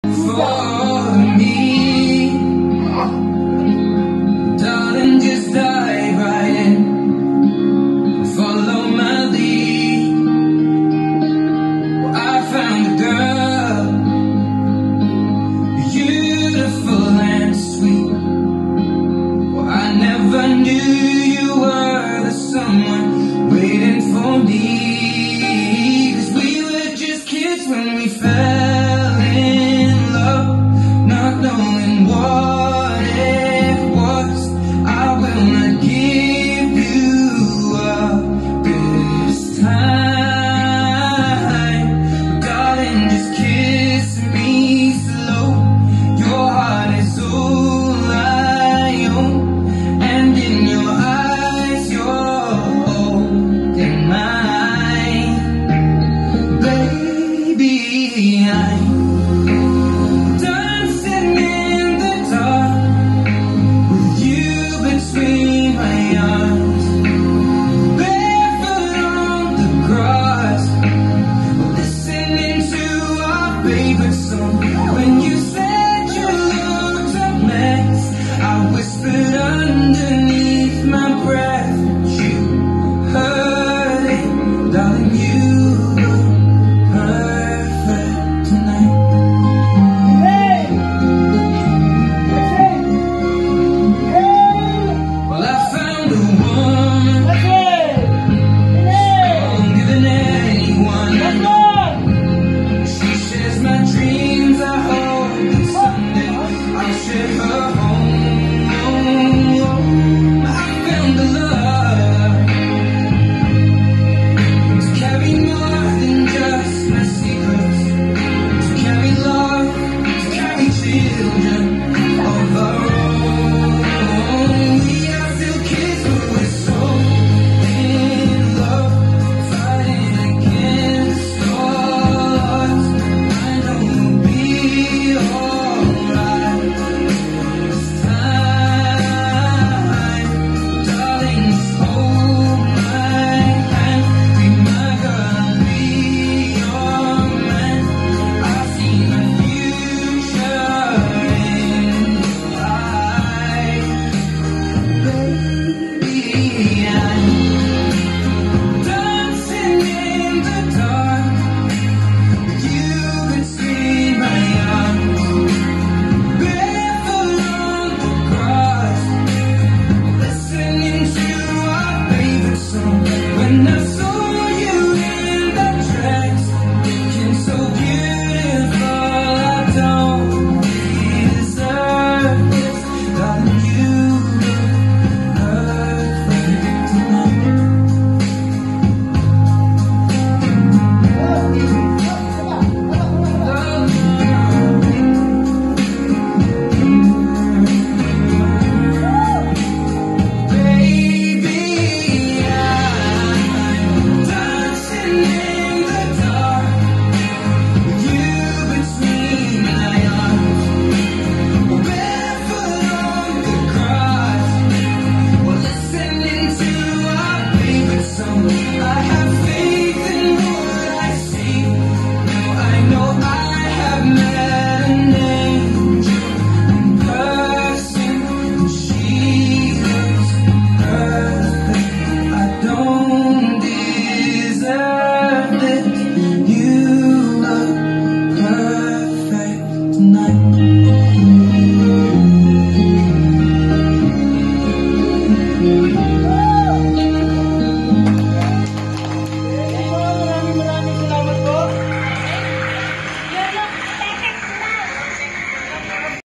for me. Darling, just dive right in, follow my lead. Well, I found a girl, beautiful and sweet. Well, I never knew you were the someone waiting for me. 'Cause we were just kids when we fell in love, not knowing what it was. I will not give you up this time. Darling, just kiss me slow. Your heart is all I own, and in your eyes you're holding mine. Baby, I'm dancing in the dark with you between my arms, barefoot on the grass, listening to our favorite song. When you said you looked a mess, I whispered underneath my breath, but you heard it. Darling, you look perfect tonight. Well, I found a woman stronger than anyone. She shares my dreams. I hope that someday I'll share her home. I found a love to carry more than just my secrets, to carry love, to carry children of our own. We are still kids, but we're so in love, fighting against all odds. I know we'll be alright this time. Darling, just hold my hand, be my girl, be your man. I see my future in your eyes. Baby, I'm dancing in the dark with you between my arms, barefoot on the grass, listening to our favorite song. When I saw you in that dress, looking so beautiful, I don't deserve this. Darling, you look perfect tonight. Baby, I'm dancing in the dark with you between my arms, barefoot on the grass, listening to our favorite song. I have faith in what I see. Now I know I have met an angel in person, and she looks perfect. I don't deserve it. You look perfect tonight.